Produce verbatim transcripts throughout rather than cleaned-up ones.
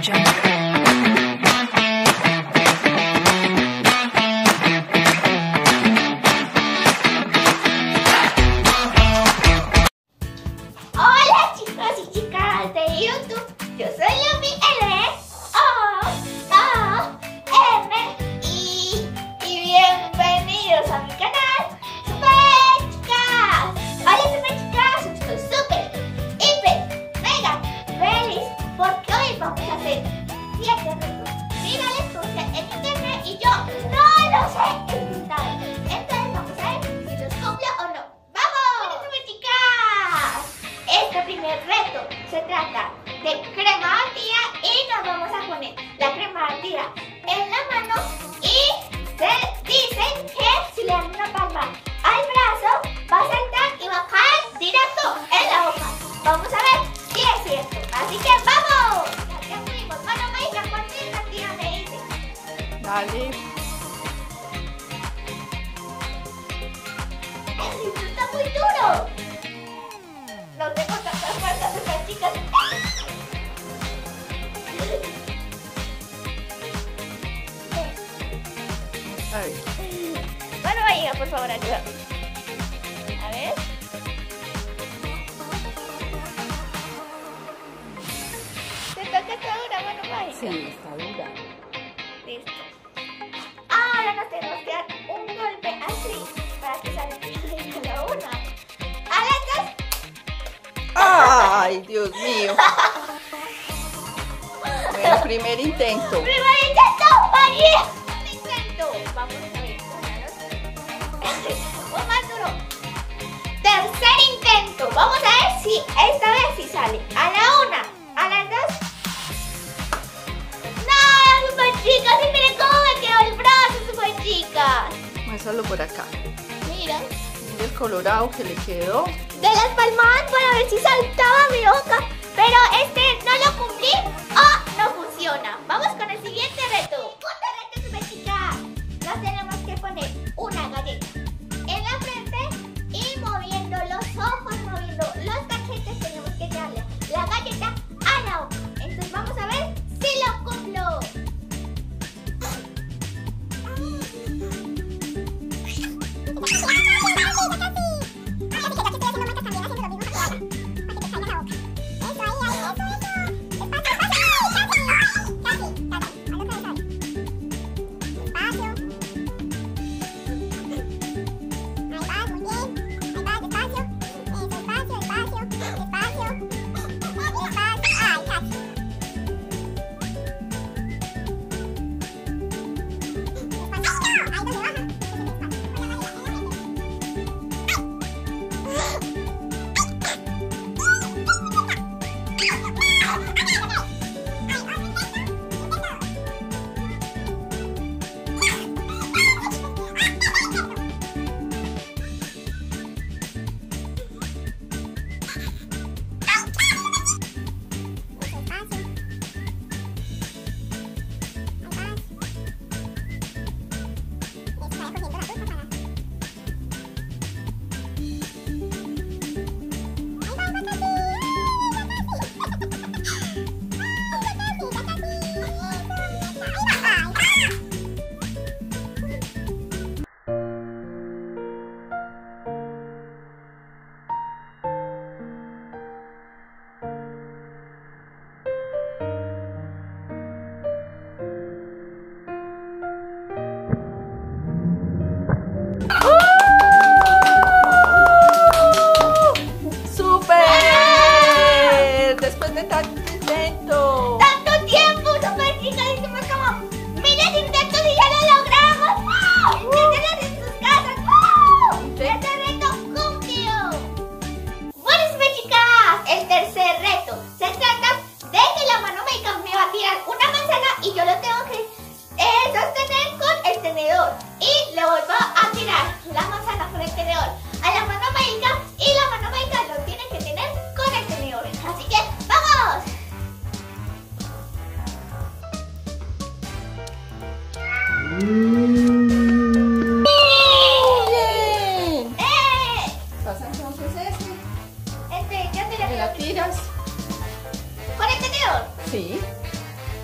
Hola chicos y chicas de YouTube, yo soy Lumi L O O M I y bienvenidos a mi canal Super Chicas. Hola Super Chicas, estoy súper, hiper, mega feliz porque hoy vamos a hacer siete retos virales que usé en internet y yo no los he intentado. Entonces vamos a ver si los cumplo o no. ¡Vamos! Super Chicas, este primer reto se trata de crema batida y nos vamos a poner la crema batida en la mano y se dicen que si le dan una palma al brazo va a saltar y va a caer directo en la boca. Vamos a ver si es cierto, así que ¡vamos! Ya fuimos, mano mágica, ¿cuántas activas me dice? Dale. ¡Esto está muy duro! No tengo tanta fuerza, Super Chicas. A ver. Mano mágica, por favor, ayuda. A ver. ¿Te toca esta dura, mano mágica? Sí, está dura. Listo. Ahora nos tenemos que dar un golpe así para que salga a la una. A las dos. Ay, Dios mío. Bueno, primer intento. ¡Primer intento! ¡María! ¡Un intento! Vamos a ver. Una, dos. Un más duro. Tercer intento. Vamos a ver si esta vez sí sale. A la una. A las dos. ¡No! ¡Super Chicas! Y miren cómo me quedó el brazo, Super Chicas. Muéstralo por acá. Mira. Mira el colorado que le quedó. De las palmadas para ver si saltaba mi boca, pero este no lo cumplí o no funciona. Vamos con el siguiente reto. Otro reto, Super Chicas. Nos tenemos que poner una galleta en la frente y moviendo los ojos, moviendo los cachetes, tenemos que darle la galleta a la boca. Entonces vamos a ver si lo cumplo. Después de tanto intento. ¡Tanto tiempo, Super Chicas! Hicimos como miles de intentos y ya lo logramos. ¡Wow! Inténtenlo en sus casas. ¡Wow! ¡Este reto cumplió! Bueno, Super Chicas, el tercer reto se trata de que la mano mágica me va a tirar una manzana y yo lo tengo que eh, sostener con el tenedor. Y le vuelvo a tirar la manzana con el tenedor a la mano mágica y la mano mágica lo tiene que tener con el tenedor. Así que ¡vamos! Bien. ¡Eh! Pasa entonces este. Este, ya te ¿Me la la tiras? ¿Con el tenedor? Sí.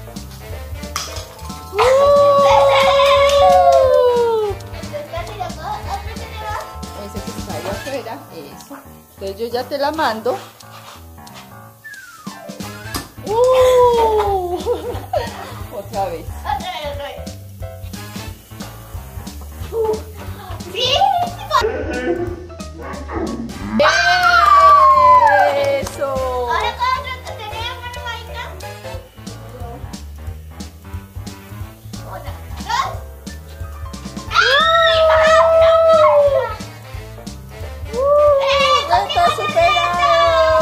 yo ya te la mando. Uh, otra vez. Otra vez, otra vez. Uh, sí. Eso. Ahora con otro tenemos una mágica. Una, dos. ¡Ay! Uh, reto superado.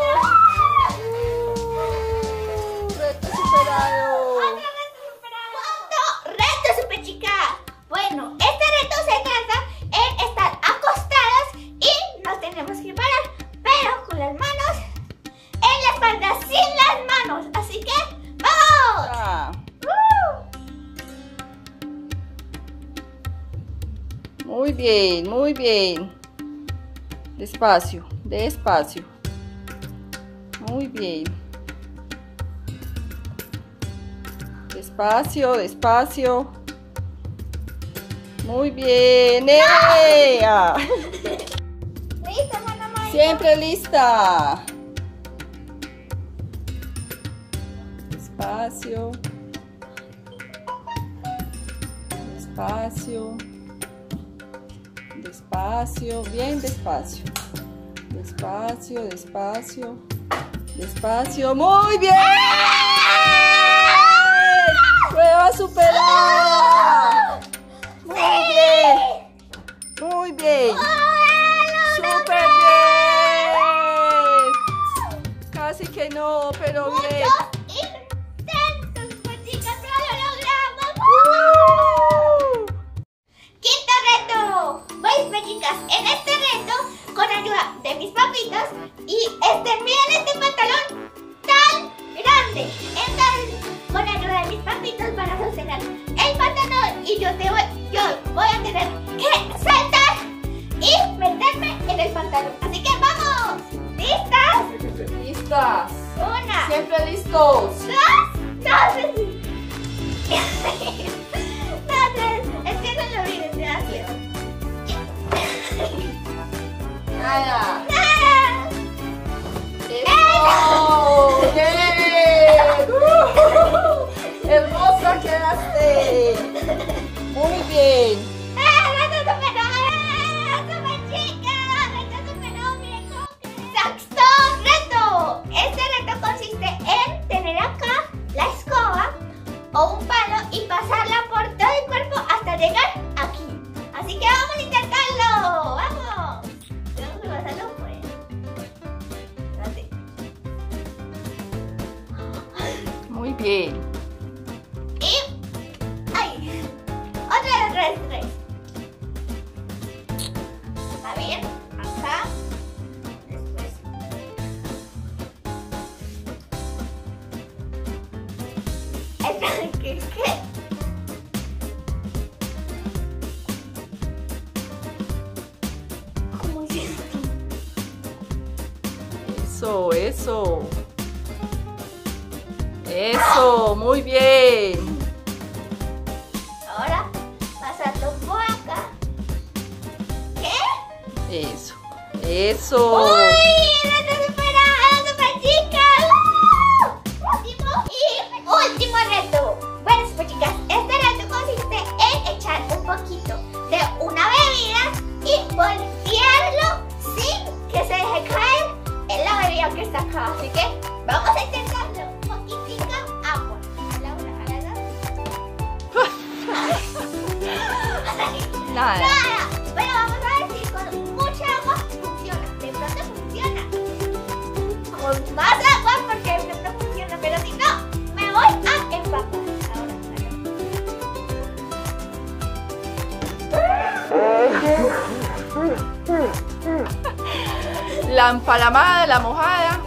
Uh, reto superado. Otro reto superado. ¿Cuánto reto, super chica? Bueno, este reto se trata en estar acostadas y nos tenemos que parar, pero con las manos en la espalda, sin las manos. Así que, ¡vamos! Ah, ¡Uh! muy bien, muy bien. Despacio, despacio. Muy bien. Despacio, despacio. Muy bien. ¡Ea! ¿Lista, hermana Maya? Siempre lista. Despacio. Despacio. Despacio, bien despacio. Despacio, despacio. Despacio, muy bien. Prueba superada. Muy bien. Muy bien. Súper bien. Casi que no, pero bien. Intentos, pues, chicas, pero lo logramos. Uh. Quinto reto. Pues, pues, chicas, en este reto, con ayuda de mis papitos y este, miren este pantalón tan grande. Entonces, con ayuda de mis papitos van a sostener el pantalón y yo te voy, yo voy a tener que saltar y meterme en el pantalón. Así que vamos. ¿Listas? Listas. Una. Siempre listos. Dos. No, tres. No, tres. Es que no lo miren, gracias. Nada. ¡Ah! ¡Eso! ¡Bien! ¡Uh! ¡Hermosa quedaste! Muy bien. ¡Ah, reto superado! ¡Super chica! ¡Reto superado! ¡Miren cómo quedé! ¡Sexto reto! Este reto consiste en tener acá la escoba o un palo y pasarla por todo el cuerpo hasta llegar aquí. Así que vamos a intentarlo. ¡Vamos! Tenemos que pasarlo por él. Así. Muy bien. Y... ¡ay! Otra vez, otra vez, otra vez. A ver, acá. Después. Espera, ¿qué es qué? ¿Cómo es esto? Eso, eso. Eso, muy bien. Ahora, pasando por acá. ¿Qué? Eso, eso. ¡Uy! ¡Reto superado, super chica! ¡Uh! Último y último reto. Bueno, super chicas, este reto consiste en echar un poquito de una bebida y voltearlo sin que se deje caer en la bebida que está acá. Así que vamos a intentarlo. Un poquitico agua. A la una, a la dos. Nada. Nada. Pero vamos a ver si con mucha agua funciona. De pronto funciona. Con más agua porque de pronto funciona. Pero si no, me voy a empapar. Ahora, La empalamada, la mojada.